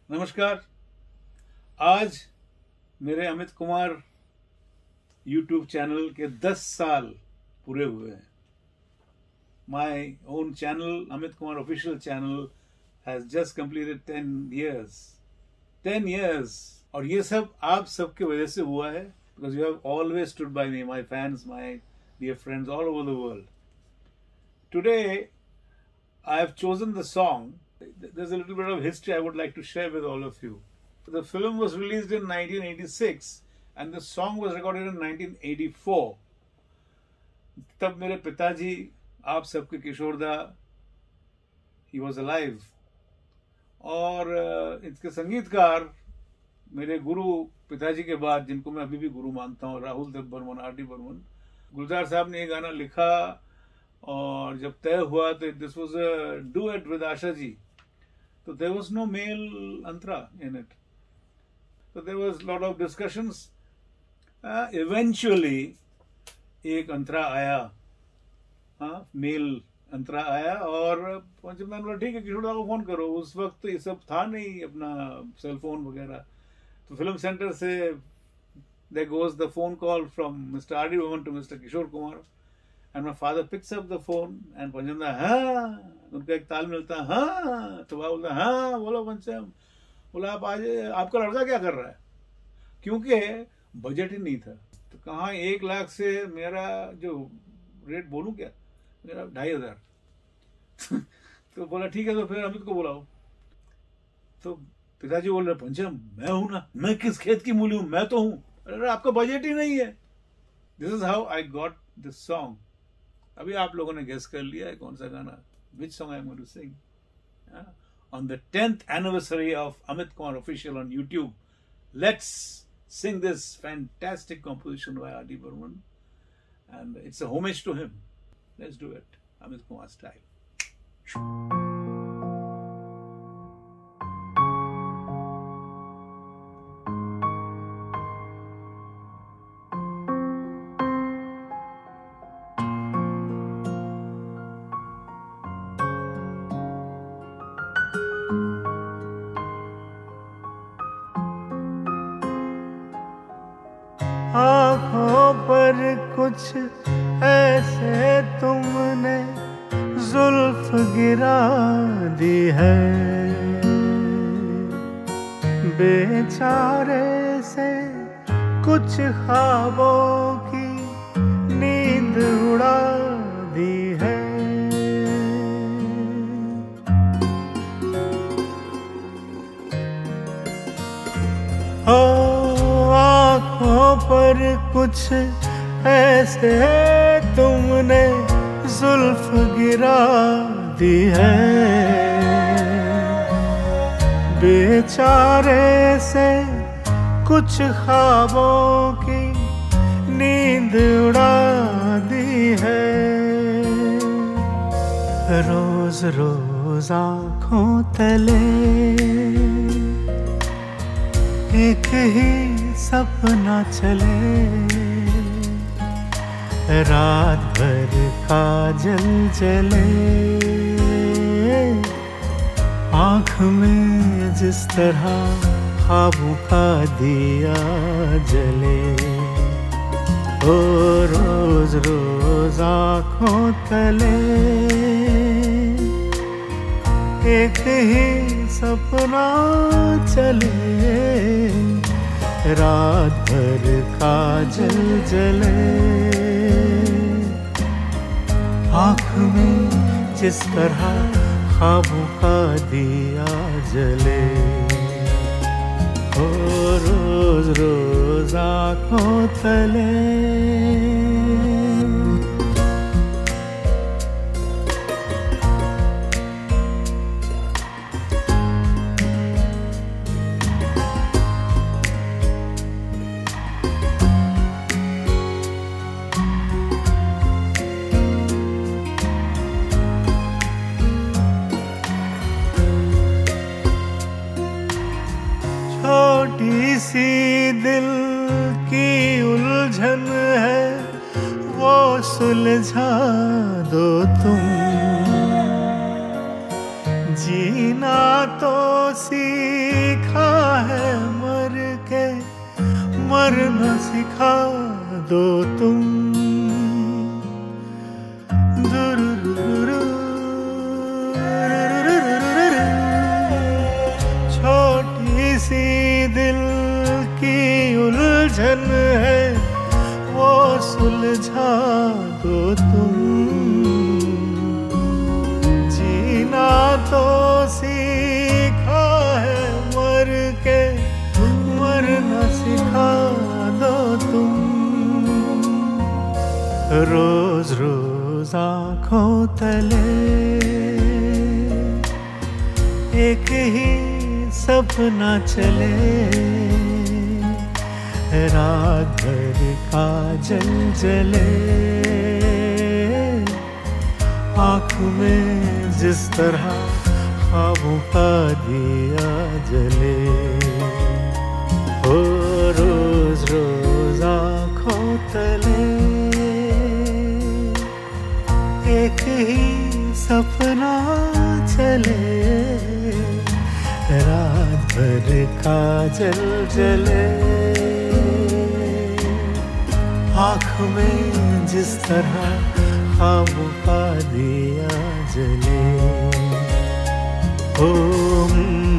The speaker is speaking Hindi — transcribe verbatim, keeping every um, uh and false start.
नमस्कार। आज मेरे अमित कुमार यूट्यूब चैनल के दस साल पूरे हुए हैं। My own channel Amit Kumar official channel has just completed ten years ten years और ये सब आप सबके वजह से हुआ है, because you have always stood by me, my fans, my dear friends all over the world. Today I have chosen the song. There's a little bit of history I would like to share with all of you. The film was released in nineteen eighty-six and the song was recorded in nineteen eighty-four. तब मेरे पिताजी, आप सबके किशोरदा, he was alive. और इसके संगीतकार मेरे गुरु पिताजी के बाद, जिनको मैं अभी भी गुरु मानता हूँ, राहुल देव बर्मन, आर डी बर्मन, गुलजार साहब ने ये गाना लिखा और जब तय हुआ तो this was a duet with Asha ji, तो देयर वाज नो मेल अंतरा इन इट, तो there was lot of discussions. Eventually एक अंतरा आया, हाँ मेल अंतरा आया और पंचमदान बोला ठीक है किशोरदा को फोन करो। उस वक्त तो ये सब था नहीं, अपना सेल फोन वगैरह, तो फिल्म सेंटर से there goes the phone call from mister R D Burman to mister Kishore Kumar. And my father picks up the phone and Panchamda हाँ, उनका एक ताल मिलता है हाँ, तो वह बोलता हाँ बोलो पंचम, बोला आप आज आपका लड़का क्या कर रहा है, क्योंकि बजट ही नहीं था। तो कहाँ एक लाख से मेरा जो रेट बोलूं क्या, मेरा ढाई हजार तो बोला ठीक है, तो फिर अमित को बुलाओ। तो पिताजी बोल रहे पंचम मैं हूं ना, मैं किस खेत की मूली हूं, मैं तो हूं। अरे आपका बजट ही नहीं है। This is how I got this song. अभी आप लोगों ने गेस कर लिया है कौन सा गाना, which song I am going to sing on the tenth anniversary of Amit Kumar official on YouTube. Let's sing this fantastic composition by R D Burman and it's a homage to him. Let's do it Amit Kumar style. आँखों पर कुछ ऐसे तुमने जुल्फ गिरा दी है, बेचारे से कुछ ख्वाबों की नींद उड़ा दी है। ओ आँखों पर कुछ ऐसे तुमने जुल्फ गिरा दी है, बेचारे से कुछ ख्वाबों की नींद उड़ा दी है। रोज रोज आँखों तले एक ही सपना चले, रात भर काजल जले, आँख में जिस तरह ख्वाबों का दिया जले। ओ रोज रोज आँखों तले एक ही सपना चले, रात भर काजल जले, आँख में जिस तरह ख्वाबों का दिया जले। ओ रोज रोज आँखों तले। छोटी सी दिल की उलझन है, वो सुलझा दो तुम। जीना तो सीख मरना सिखा दो तुम। छोटी सी दिल की उलझन है, वो सुलझा दो तुम। जीना तो सीखा है मर के, मरना सिखा दो तुम। रोज रोज आँखों तले एक ही सपना चले, रात भर काजल जले, आँख में जिस तरह ख्वाबों का दिया जले। ओ रोज रोज आँखों तले एक ही सपना चले, रात भर काजल जले, आँख में जिस तरह ख्वाबों का दिया जले। ओ